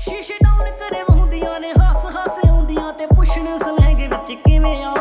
ਸ਼ੀਸ਼ੇ ਡਾਊਨ ਕਰੇ ਵਹੁੰਦੀਆਂ ਨੇ ਹੱਸ ਹੱਸ ਆਉਂਦੀਆਂ ਤੇ ਪੁੱਛਣ ਸਲੈਂਗ ਵਿੱਚ ਕਿਵੇਂ ਆ